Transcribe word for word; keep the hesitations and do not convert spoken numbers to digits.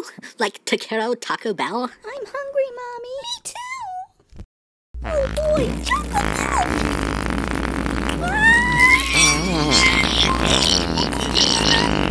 Like Taquero Taco Bell? I'm hungry, Mommy. Me too. Oh boy, Choco Bell! Ah!